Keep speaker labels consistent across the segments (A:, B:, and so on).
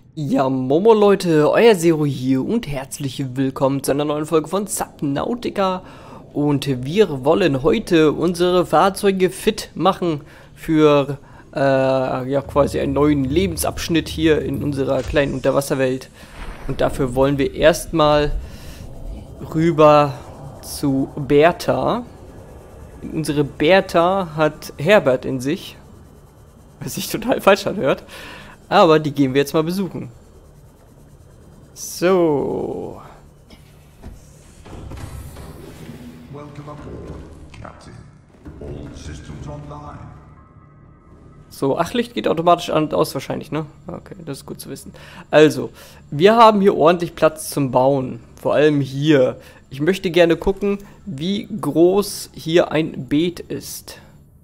A: Ja, Momo Leute, euer Zero hier und herzlich willkommen zu einer neuen Folge von Subnautica. Und wir wollen heute unsere Fahrzeuge fit machen für ja, quasi einen neuen Lebensabschnitt hier in unserer kleinen Unterwasserwelt. Und dafür wollen wir erstmal rüber zu Bertha. Unsere Bertha hat Herbert in sich, was sich total falsch anhört. Aber die gehen wir jetzt mal besuchen. So.
B: Welcome aboard, Captain. All systems online.
A: So, ach, Licht geht automatisch an und aus wahrscheinlich, ne? Okay, das ist gut zu wissen. Also, wir haben hier ordentlich Platz zum Bauen. Vor allem hier. Ich möchte gerne gucken, wie groß hier ein Beet ist.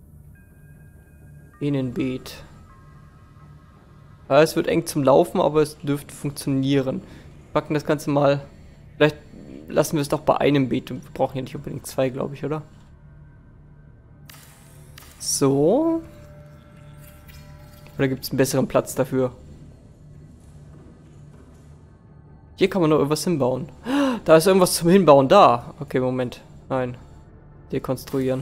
A: Innenbeet. Ja, es wird eng zum Laufen, aber es dürfte funktionieren. Wir packen das Ganze mal. Vielleicht lassen wir es doch bei einem Beet. Wir brauchen ja nicht unbedingt zwei, glaube ich, oder? So. Oder gibt es einen besseren Platz dafür? Hier kann man noch irgendwas hinbauen. Da ist irgendwas zum Hinbauen da. Okay, Moment. Nein. Dekonstruieren.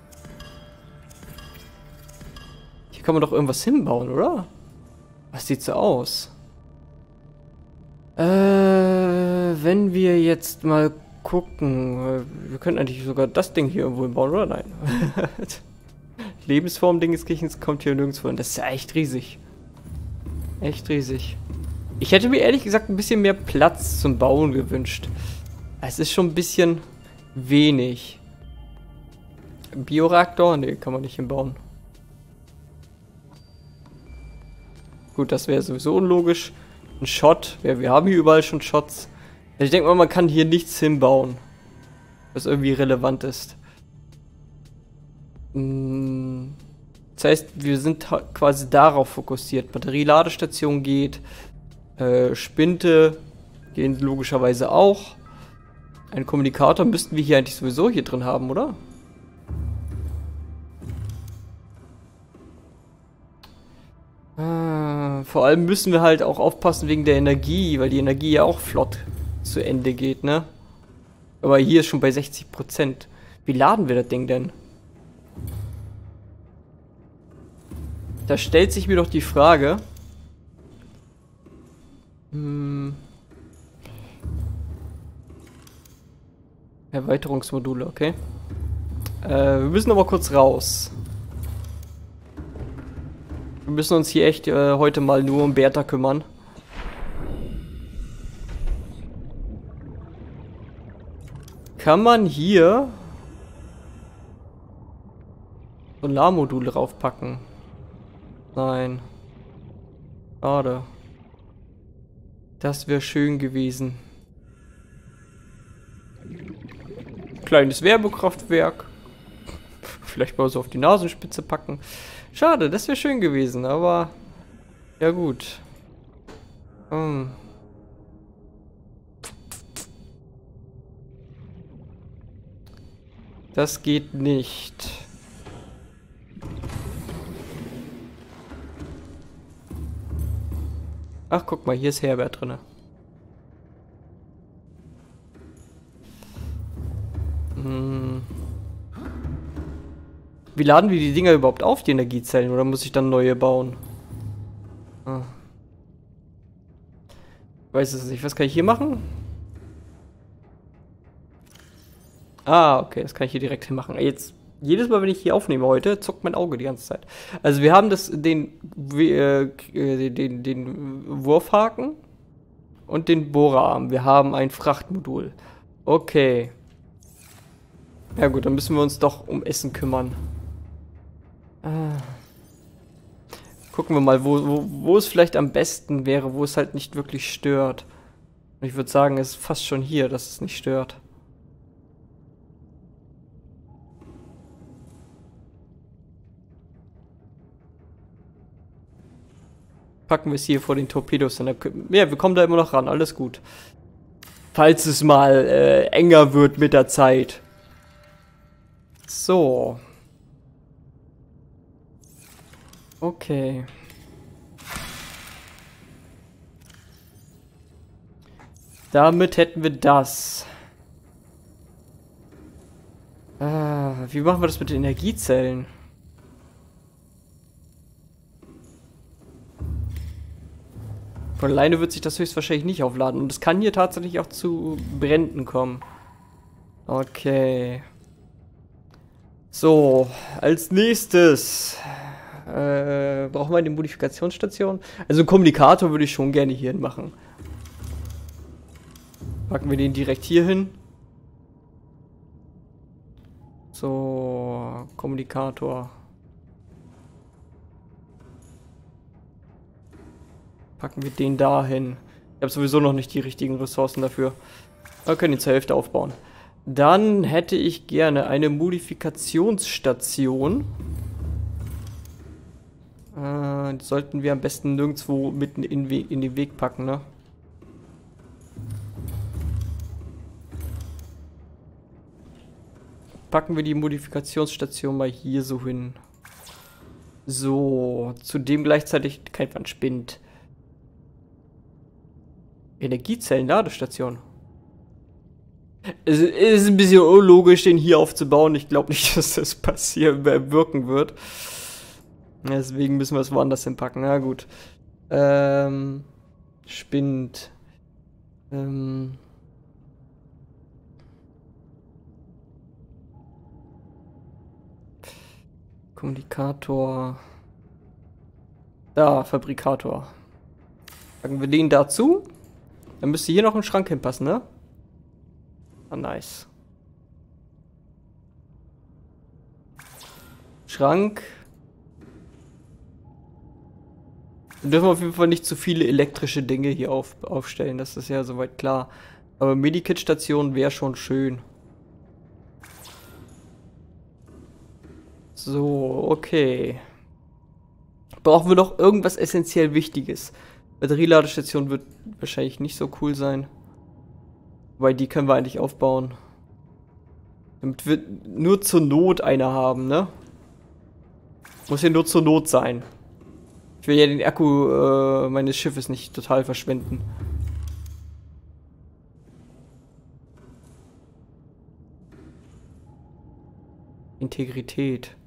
A: Hier kann man doch irgendwas hinbauen, oder? Was sieht so aus? Wenn wir jetzt mal gucken. Wir könnten eigentlich sogar das Ding hier irgendwo hinbauen, oder? Nein. Lebensform Dingenskirchens kommt hier nirgendwo hin. Das ist ja echt riesig. Echt riesig. Ich hätte mir ehrlich gesagt ein bisschen mehr Platz zum Bauen gewünscht. Es ist schon ein bisschen wenig. Bioreaktor? Ne, kann man nicht hinbauen. Gut, das wäre sowieso unlogisch. Ein Shot. Ja, wir haben hier überall schon Shots. Also ich denke mal, man kann hier nichts hinbauen, was irgendwie relevant ist. Das heißt, wir sind quasi darauf fokussiert. Batterieladestation geht. Spinte gehen logischerweise auch. Einen Kommunikator müssten wir hier eigentlich sowieso hier drin haben, oder? Vor allem müssen wir halt auch aufpassen wegen der Energie, weil die Energie ja auch flott zu Ende geht, ne? Aber hier ist schon bei 60%. Wie laden wir das Ding denn? Da stellt sich mir doch die Frage. Erweiterungsmodule, okay. Wir müssen aber kurz raus. Wir müssen uns hier echt heute mal nur um Bertha kümmern. Kann man hier Solarmodule raufpacken? Nein. Schade. Das wäre schön gewesen. Kleines Werbokraftwerk. Vielleicht mal so auf die Nasenspitze packen. Schade, das wäre schön gewesen, aber ja gut. Das geht nicht. Ach, guck mal, hier ist Herbert drin. Wie laden wir die Dinger überhaupt auf, die Energiezellen? Oder muss ich dann neue bauen? Ah. Weiß es nicht. Was kann ich hier machen? Ah, okay. Das kann ich hier direkt hinmachen. Jetzt, jedes Mal, wenn ich hier aufnehme heute, zuckt mein Auge die ganze Zeit. Also wir haben den Wurfhaken und den Bohrerarm. Wir haben ein Frachtmodul. Okay. Ja gut, dann müssen wir uns doch um Essen kümmern. Gucken wir mal, wo es vielleicht am besten wäre, wo es halt nicht wirklich stört. Und ich würde sagen, es ist fast schon hier, dass es nicht stört. Packen wir es hier vor den Torpedos. Ja, wir kommen da immer noch ran, alles gut. Falls es mal enger wird mit der Zeit. So. Okay. Damit hätten wir das. Wie machen wir das mit den Energiezellen? Von alleine wird sich das höchstwahrscheinlich nicht aufladen. Und es kann hier tatsächlich auch zu Bränden kommen. Okay. So, als nächstes brauchen wir eine Modifikationsstation. Also einen Kommunikator würde ich schon gerne hier machen. Packen wir den direkt hier hin. So, Kommunikator. Packen wir den da hin. Ich habe sowieso noch nicht die richtigen Ressourcen dafür. Wir können ihn zur Hälfte aufbauen. Dann hätte ich gerne eine Modifikationsstation. Die sollten wir am besten nirgendwo mitten in den Weg packen, ne? Packen wir die Modifikationsstation mal hier so hin. So, zudem gleichzeitig kein Wand spinnt. Energiezellen-Ladestation. Es ist ein bisschen unlogisch, den hier aufzubauen. Ich glaube nicht, dass das wirken wird. Deswegen müssen wir es woanders hinpacken. Na gut. Spinnt. Kommunikator. Da, Fabrikator. Packen wir den dazu. Dann müsste hier noch ein Schrank hinpassen, ne? Ah, nice. Schrank. Wir dürfen auf jeden Fall nicht zu viele elektrische Dinge hier aufstellen. Das ist ja soweit klar. Aber Medikit-Station wäre schon schön. So, okay. Brauchen wir noch irgendwas essentiell Wichtiges? Batterieladestation wird wahrscheinlich nicht so cool sein. Wobei, die können wir eigentlich aufbauen. Damit wir nur zur Not eine haben, ne? Muss ja nur zur Not sein. Ich will ja den Akku meines Schiffes nicht total verschwenden. Integrität.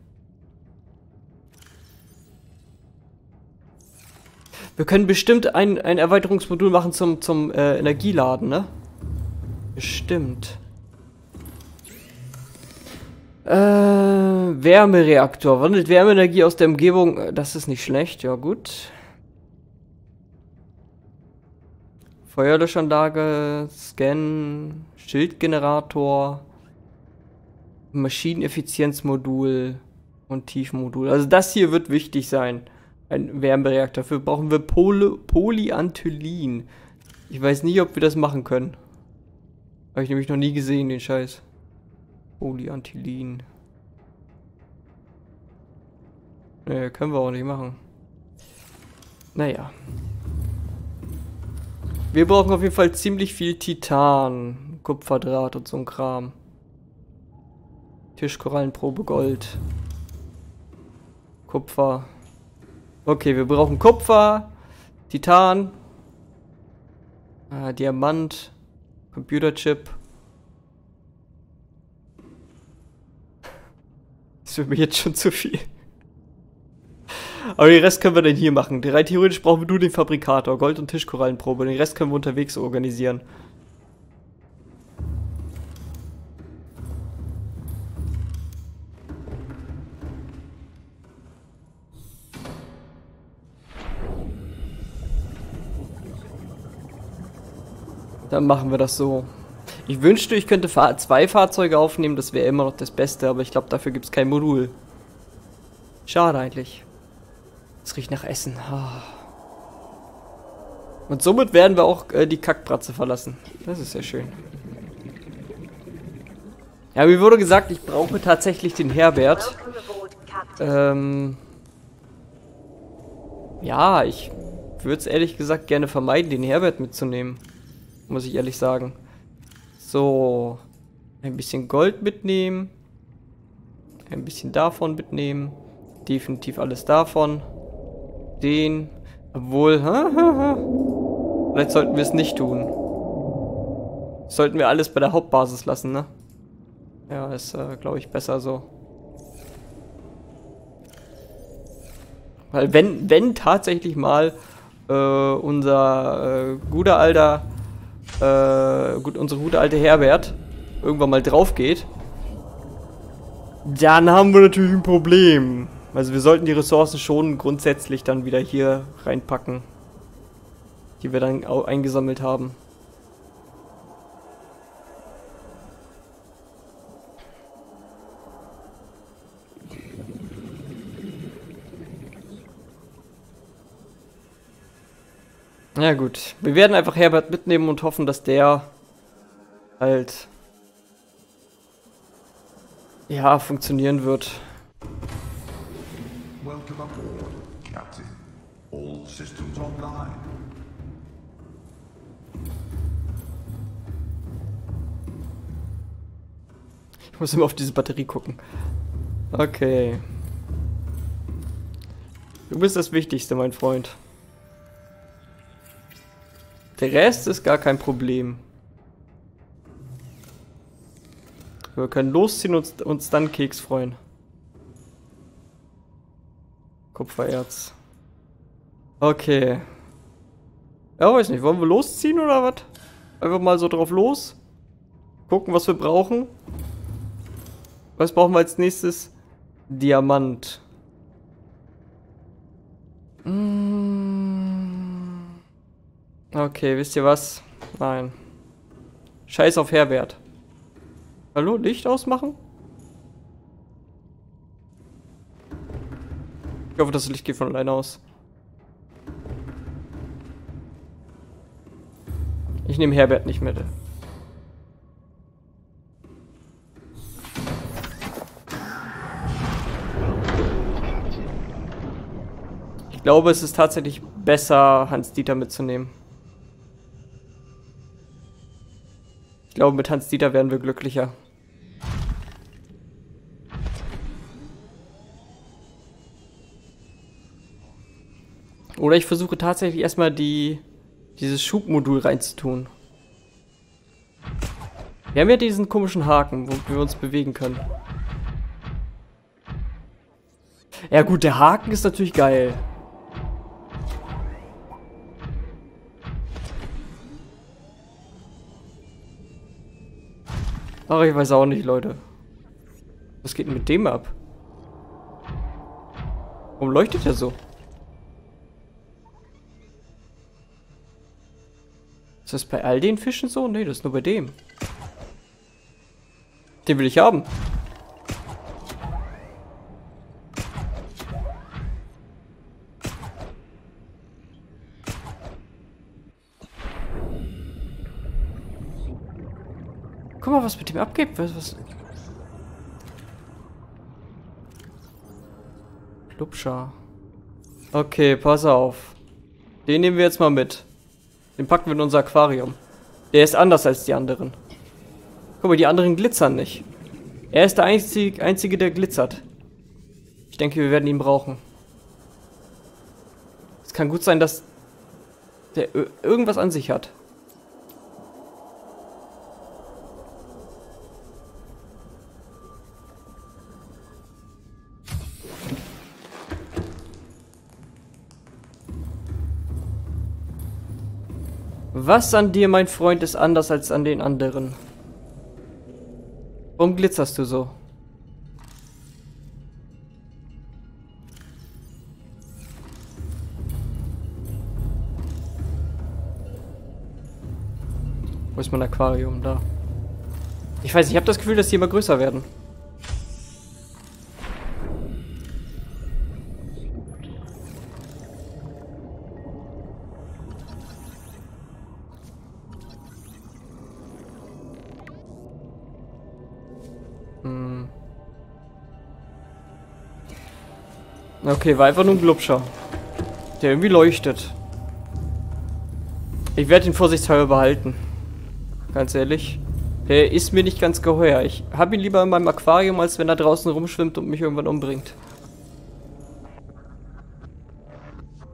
A: Wir können bestimmt ein Erweiterungsmodul machen zum Energieladen, ne? Bestimmt. Wärmereaktor. Wandelt Wärmeenergie aus der Umgebung. Das ist nicht schlecht, ja gut. Feuerlöschanlage, Scan, Schildgenerator, Maschineneffizienzmodul und Tiefenmodul. Also das hier wird wichtig sein. Ein Wärmereaktor. Dafür brauchen wir Polyantholin. Ich weiß nicht, ob wir das machen können. Habe ich nämlich noch nie gesehen, den Scheiß. Polyantholin. Ne, können wir auch nicht machen. Naja. Wir brauchen auf jeden Fall ziemlich viel Titan, Kupferdraht und so ein Kram. Tischkorallenprobe Gold. Kupfer. Okay, wir brauchen Kupfer, Titan, Diamant, Computerchip. Das wird mir jetzt schon zu viel. Aber den Rest können wir dann hier machen. Rein theoretisch brauchen wir nur den Fabrikator, Gold- und Tischkorallenprobe. Den Rest können wir unterwegs organisieren. Dann machen wir das so. Ich wünschte, ich könnte zwei Fahrzeuge aufnehmen, das wäre immer noch das Beste, aber ich glaube, dafür gibt es kein Modul. Schade eigentlich. Es riecht nach Essen. Oh. Und somit werden wir auch die Kackbratze verlassen. Das ist sehr schön. Ja, mir wurde gesagt, ich brauche tatsächlich den Herbert. Ja, ich würde es ehrlich gesagt gerne vermeiden, den Herbert mitzunehmen. Muss ich ehrlich sagen. So. Ein bisschen Gold mitnehmen. Ein bisschen davon mitnehmen. Definitiv alles davon. Den. Obwohl. Vielleicht sollten wir es nicht tun. Sollten wir alles bei der Hauptbasis lassen, ne? Ja, ist, glaube ich, besser so. Weil wenn tatsächlich mal unser guter alter, unsere gute alte Herbert irgendwann mal drauf geht, dann haben wir natürlich ein Problem. Also wir sollten die Ressourcen schon grundsätzlich dann wieder hier reinpacken, die wir dann auch eingesammelt haben. Ja gut, wir werden einfach Herbert mitnehmen und hoffen, dass der halt ja funktionieren wird.
B: Welcome aboard, Captain. All systems online.
A: Ich muss immer auf diese Batterie gucken. Okay. Du bist das Wichtigste, mein Freund. Der Rest ist gar kein Problem. Wir können losziehen und uns dann Keks freuen. Kupfererz. Okay. Ja, weiß nicht. Wollen wir losziehen oder was? Einfach mal so drauf los. Gucken, was wir brauchen. Was brauchen wir als nächstes? Diamant. Okay, wisst ihr was? Nein. Scheiß auf Herbert. Hallo, Licht ausmachen? Ich hoffe, das Licht geht von alleine aus. Ich nehme Herbert nicht mit. Ich glaube, es ist tatsächlich besser, Hans-Dieter mitzunehmen. Ich glaube, mit Hans-Dieter werden wir glücklicher. Oder ich versuche tatsächlich erstmal dieses Schubmodul reinzutun. Wir haben ja diesen komischen Haken, wo wir uns bewegen können. Ja gut, der Haken ist natürlich geil. Ach, ich weiß auch nicht, Leute. Was geht denn mit dem ab? Warum leuchtet er so? Ist das bei all den Fischen so? Nee, das ist nur bei dem. Den will ich haben. Guck mal, was mit dem abgeht. Was? Klubscher. Okay, pass auf. Den nehmen wir jetzt mal mit. Den packen wir in unser Aquarium. Der ist anders als die anderen. Guck mal, die anderen glitzern nicht. Er ist der einzige, der glitzert. Ich denke, wir werden ihn brauchen. Es kann gut sein, dass der irgendwas an sich hat. Was an dir, mein Freund, ist anders als an den anderen? Warum glitzerst du so? Wo ist mein Aquarium? Da. Ich weiß, ich habe das Gefühl, dass die immer größer werden. Okay, war einfach nur ein Glubscher, der irgendwie leuchtet. Ich werde ihn vorsichtshalber behalten. Ganz ehrlich. Der ist mir nicht ganz geheuer. Ich habe ihn lieber in meinem Aquarium, als wenn er draußen rumschwimmt und mich irgendwann umbringt.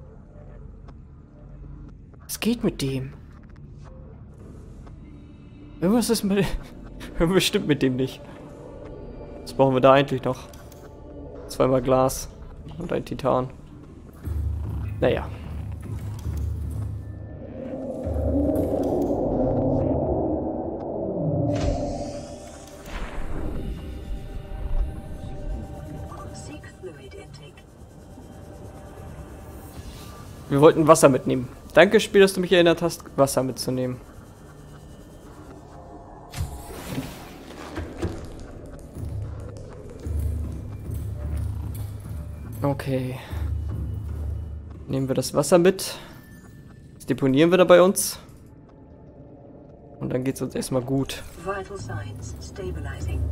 A: Was geht mit dem? Irgendwas ist mit... Irgendwas stimmt mit dem nicht. Was brauchen wir da eigentlich noch? 2-mal Glas. Und ein Titan. Naja. Wir wollten Wasser mitnehmen. Danke, Spiel, dass du mich erinnert hast, Wasser mitzunehmen. Okay. Nehmen wir das Wasser mit. Das deponieren wir da bei uns. Und dann geht's uns erstmal gut.
C: Vital signs stabilizing.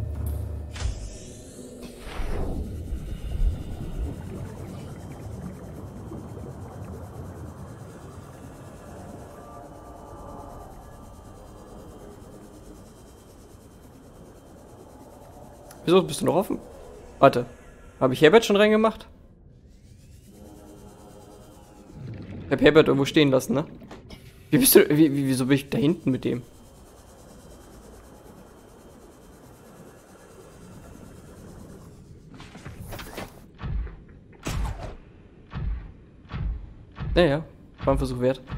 A: Wieso bist du noch offen? Warte. Habe ich Herbert schon reingemacht? Ich habe Herbert irgendwo stehen lassen, ne? Wie bist du. Wieso bin ich da hinten mit dem? Naja, war ein Versuch wert.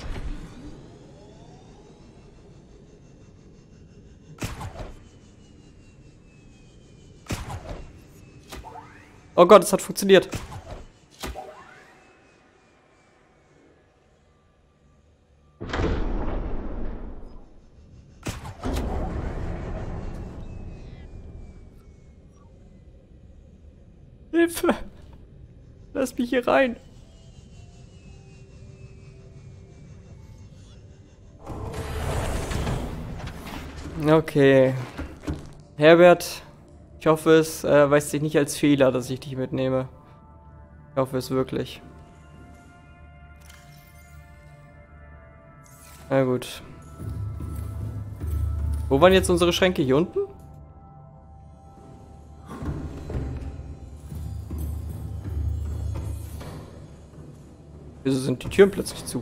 A: Oh Gott, es hat funktioniert. Hilfe! Lass mich hier rein. Okay. Herbert, ich hoffe, es weist sich nicht als Fehler, dass ich dich mitnehme. Ich hoffe es wirklich. Na gut. Wo waren jetzt unsere Schränke? Hier unten? Wieso sind die Türen plötzlich zu?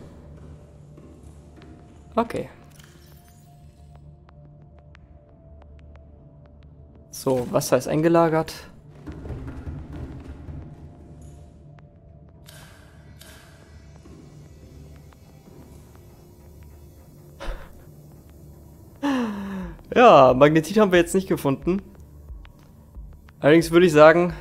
A: Okay. So, Wasser ist eingelagert. Ja, Magnetit haben wir jetzt nicht gefunden. Allerdings würde ich sagen,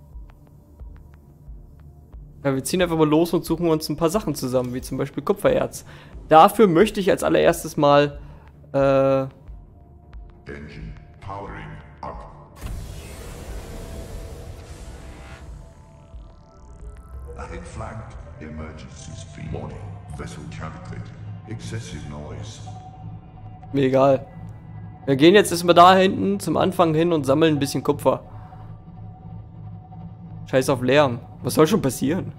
A: ja, wir ziehen einfach mal los und suchen uns ein paar Sachen zusammen, wie zum Beispiel Kupfererz. Dafür möchte ich als allererstes mal
B: Engine powering up. Ahead flagged. Emergency speed. Warning. Vessel counterfeit. Excessive noise.
A: mir egal. Wir gehen jetzt erstmal da hinten zum Anfang hin und sammeln ein bisschen Kupfer. Scheiß auf Lärm. Was soll schon passieren?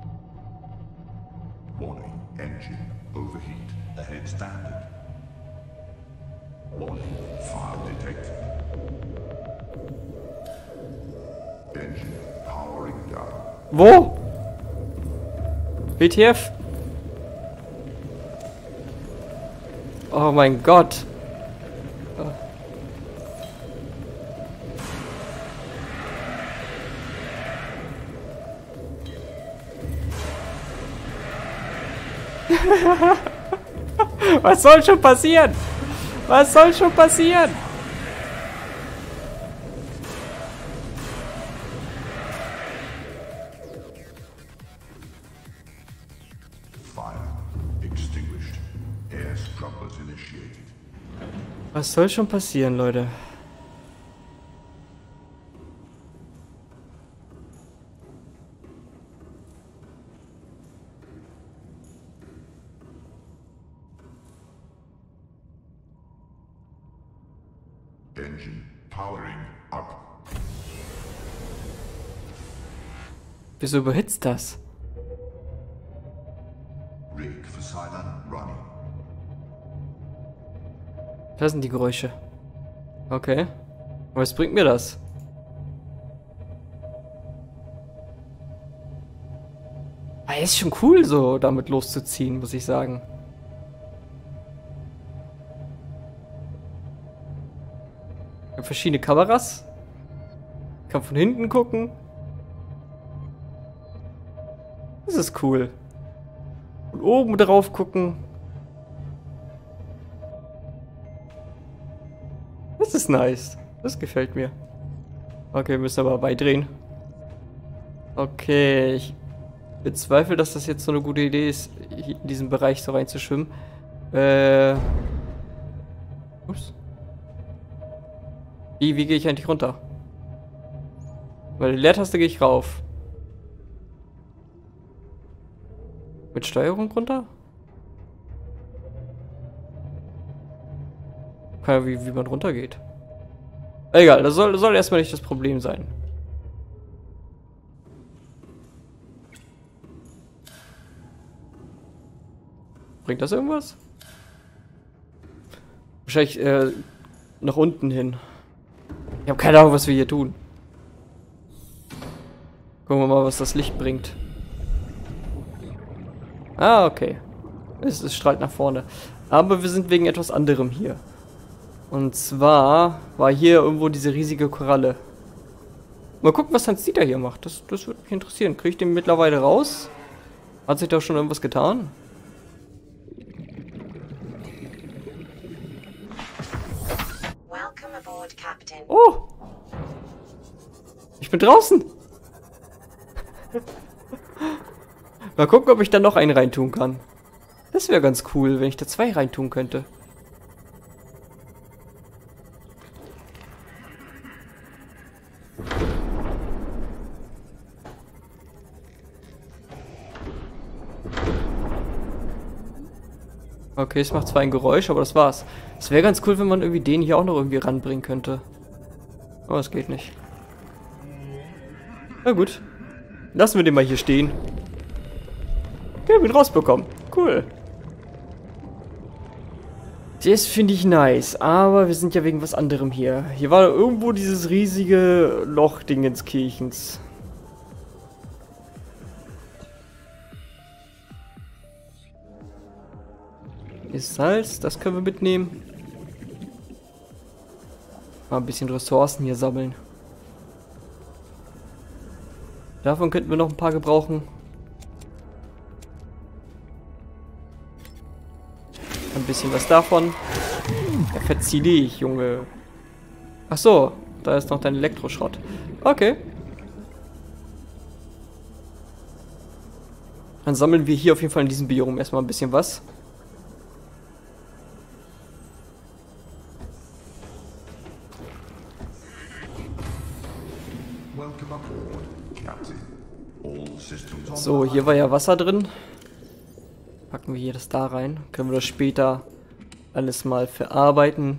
B: Warning. Engine overheat. Ahead standard. Warning. Fire detected. Engine powering down.
A: Wo? WTF? Oh mein Gott. Was soll schon passieren? Was soll schon passieren?
B: Fire extinguished. Air scrubbers initiated.
A: Was soll schon passieren, Leute?
B: Engine powering up.
A: Wieso überhitzt das?
B: Rig for silent running.
A: Das sind die Geräusche. Okay. Was bringt mir das? Ah, ist schon cool, so damit loszuziehen, muss ich sagen. Verschiedene Kameras. Kann von hinten gucken. Das ist cool. Und oben drauf gucken. Das ist nice. Das gefällt mir. Okay, wir müssen aber beidrehen. Okay, ich bezweifle, dass das jetzt so eine gute Idee ist, hier in diesen Bereich so reinzuschwimmen. Ups. Wie gehe ich eigentlich runter? Bei der Leertaste gehe ich rauf. Mit Steuerung runter? Ja, wie man runtergeht. Egal, das soll erstmal nicht das Problem sein. Bringt das irgendwas? Wahrscheinlich nach unten hin. Ich habe keine Ahnung, was wir hier tun. Gucken wir mal, was das Licht bringt. Ah, okay. Es strahlt nach vorne. Aber wir sind wegen etwas anderem hier. Und zwar war hier irgendwo diese riesige Koralle. Mal gucken, was Hans Dieter hier macht. Das würde mich interessieren. Kriege ich den mittlerweile raus? Hat sich da schon irgendwas getan?
C: Welcome aboard, Captain.
A: Oh! Ich bin draußen! Mal gucken, ob ich da noch einen reintun kann. Das wäre ganz cool, wenn ich da 2 reintun könnte. Okay, es macht zwar ein Geräusch, aber das war's. Es wäre ganz cool, wenn man irgendwie den hier auch noch irgendwie ranbringen könnte. Aber es geht nicht. Na gut. Lassen wir den mal hier stehen. Okay, bin rausbekommen. Cool. Das finde ich nice, aber wir sind ja wegen was anderem hier. Hier war irgendwo dieses riesige Loch-Dingenskirchens. Hier ist Salz, das können wir mitnehmen. Mal ein bisschen Ressourcen hier sammeln. Davon könnten wir noch ein paar gebrauchen. Ein bisschen was davon. Ja, verzieh dich, Junge. Ach so, da ist noch dein Elektroschrott. Okay. Dann sammeln wir hier auf jeden Fall in diesem Biom erstmal ein bisschen was.
B: Welcome aboard, Captain. All systems on.
A: So, hier war ja Wasser drin. Packen wir hier das da rein. Können wir das später alles mal verarbeiten.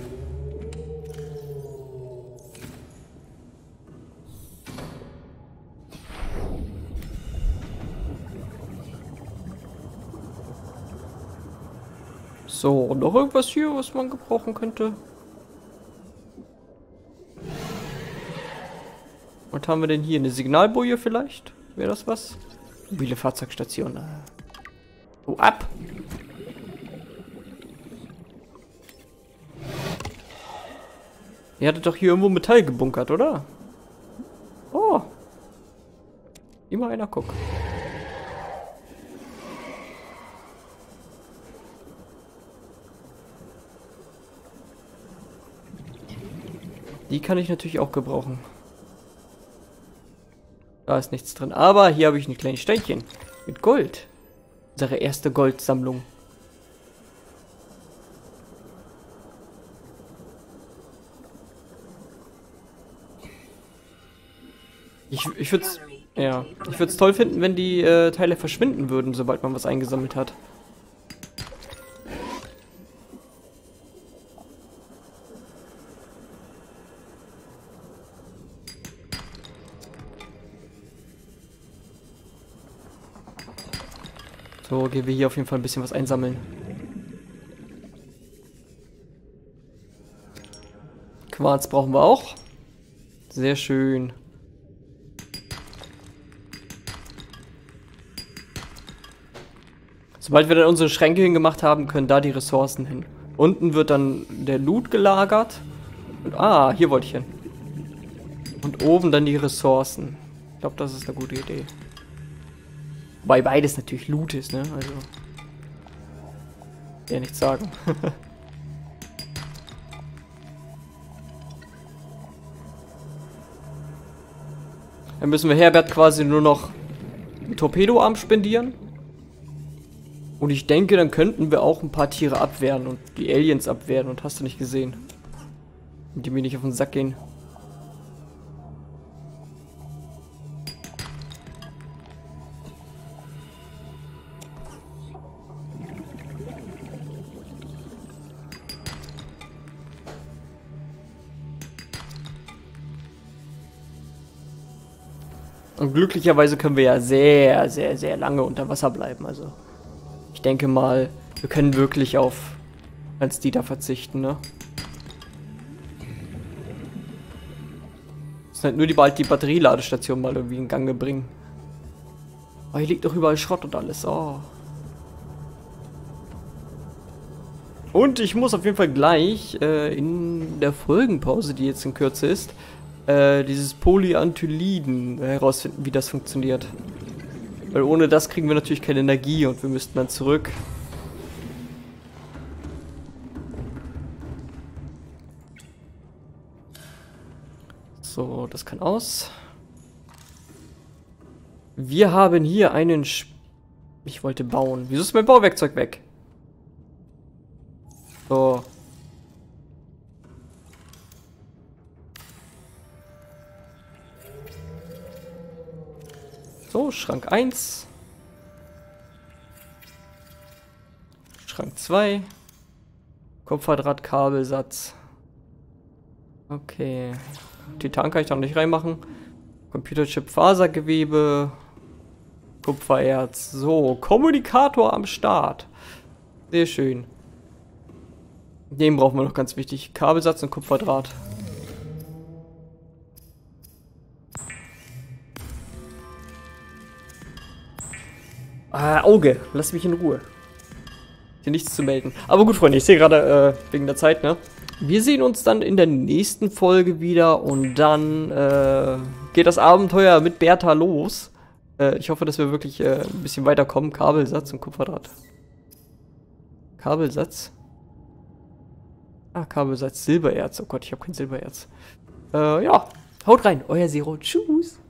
A: So, noch irgendwas hier, was man gebrauchen könnte? Was haben wir denn hier? Eine Signalboje vielleicht? Wäre das was? Mobile Fahrzeugstation. Oh, ab! Ihr hattet doch hier irgendwo Metall gebunkert, oder? Oh! Immer einer, guck. Die kann ich natürlich auch gebrauchen. Da ist nichts drin. Aber hier habe ich ein kleines Steinchen. Mit Gold. Unsere erste Goldsammlung. Ich würde es toll finden, wenn die Teile verschwinden würden, sobald man was eingesammelt hat. So, gehen wir hier auf jeden Fall ein bisschen was einsammeln. Quarz brauchen wir auch. Sehr schön. Sobald wir dann unsere Schränke hingemacht haben, können da die Ressourcen hin. Unten wird dann der Loot gelagert. Und, ah, hier wollte ich hin. Und oben dann die Ressourcen. Ich glaube, das ist eine gute Idee. Wobei beides natürlich Loot ist, ne? Also. Ja, nichts sagen. Dann müssen wir Herbert quasi nur noch einen Torpedoarm spendieren. Und ich denke, dann könnten wir auch ein paar Tiere abwehren und die Aliens abwehren. Und hast du nicht gesehen? Und die mir nicht auf den Sack gehen. Und glücklicherweise können wir ja sehr, sehr, sehr lange unter Wasser bleiben. Also ich denke mal, wir können wirklich auf als Dieter verzichten, ne? Müssen halt nur bald die Batterieladestation mal irgendwie in Gang bringen. Oh, hier liegt doch überall Schrott und alles. Oh. Und ich muss auf jeden Fall gleich in der Folgenpause, die jetzt in Kürze ist, dieses Polyantyliden herausfinden, wie das funktioniert. Weil ohne das kriegen wir natürlich keine Energie und wir müssten dann zurück. So, das kann aus. Wir haben hier einen ich wollte bauen. Wieso ist mein Bauwerkzeug weg? So. So, Schrank 1. Schrank 2. Kupferdrahtkabelsatz. Okay. Titan kann ich da noch nicht reinmachen. Computerchip, Fasergewebe. Kupfererz. So, Kommunikator am Start. Sehr schön. Den brauchen wir noch ganz wichtig. Kabelsatz und Kupferdraht. Auge, lass mich in Ruhe. Hier nichts zu melden. Aber gut, Freunde, ich sehe gerade wegen der Zeit, ne? Wir sehen uns dann in der nächsten Folge wieder und dann geht das Abenteuer mit Bertha los. Ich hoffe, dass wir wirklich ein bisschen weiterkommen. Kabelsatz und Kupferdraht. Kabelsatz? Ah, Kabelsatz, Silbererz. Oh Gott, ich habe kein Silbererz. Ja, haut rein, euer Zero. Tschüss.